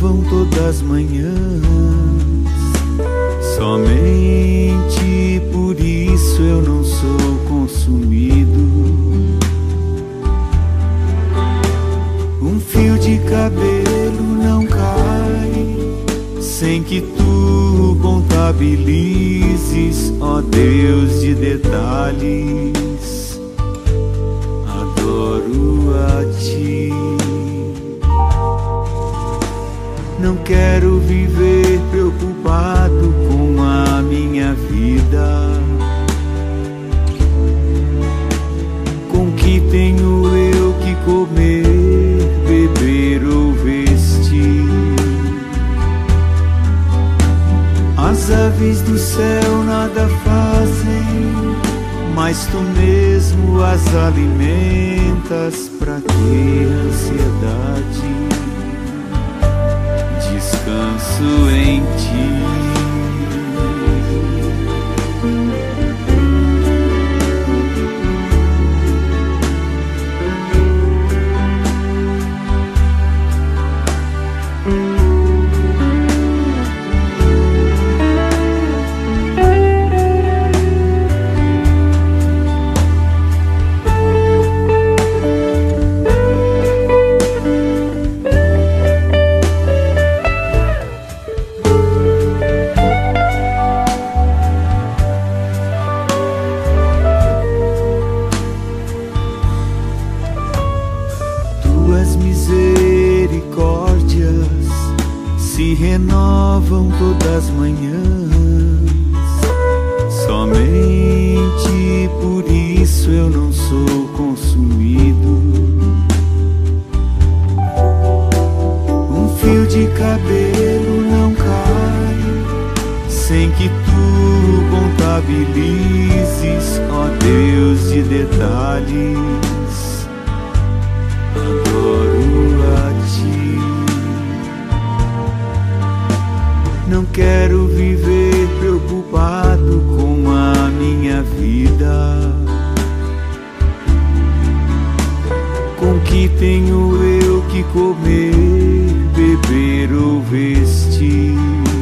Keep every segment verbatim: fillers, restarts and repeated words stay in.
renovam todas as manhãs. Somente por isso eu não sou consumido. Um fio de cabelo não cai sem que tu contabilizes, ó Deus de detalhes. Adoro a ti. Não quero viver preocupado com a minha vida, com que tenho eu que comer, beber ou vestir. As aves do céu nada fazem, mas tu mesmo as alimentas. Pra que ansiedade? Descanso em ti. Tuas misericórdias se renovam todas as manhãs. Somente por isso eu não sou consumido. Um fio de cabelo não cai sem que tu contabilizes, ó Deus de detalhes. Adoro a ti. Não quero viver preocupado com a minha vida, com que tenho eu que comer, beber ou vestir.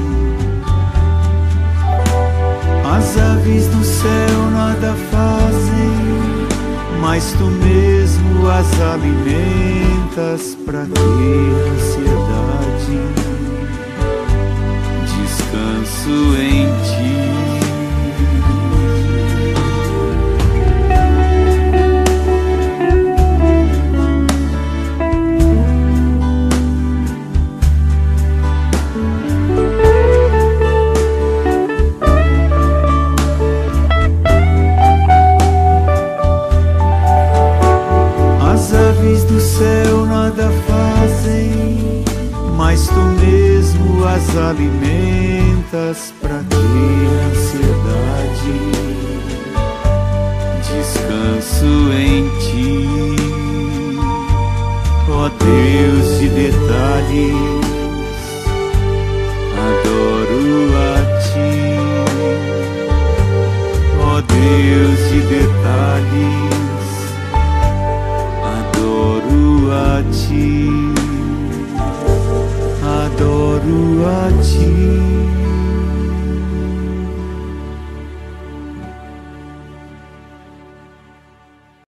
As aves do céu nada fazem, mas tu mesmo as alimentas. Pra que ansiedade? Descanso em ti. Do céu nada fazem, mas tu mesmo as alimentas. Pra que ansiedade? Descanso em ti, ó Deus de detalhes. Adoro a ti, ó Deus de detalhes. Adoro a ti, adoro a ti.